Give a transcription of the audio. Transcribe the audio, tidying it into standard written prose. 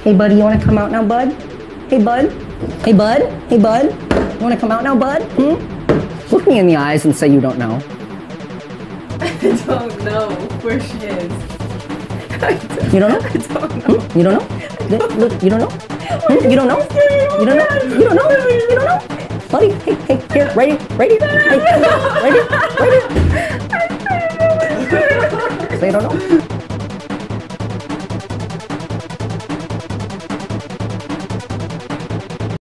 Hey, buddy, you want to come out now, bud? Hey, bud? Hey, bud? Hey, bud? You want to come out now, bud? Look me in the eyes and say you don't know. I don't know where she is. You don't know? I don't know. You don't know? Look, you don't know? You don't know? You don't know? You don't know? You don't know? Buddy, hey, here, right here, right here. Hey, right here, right here. Say you don't know.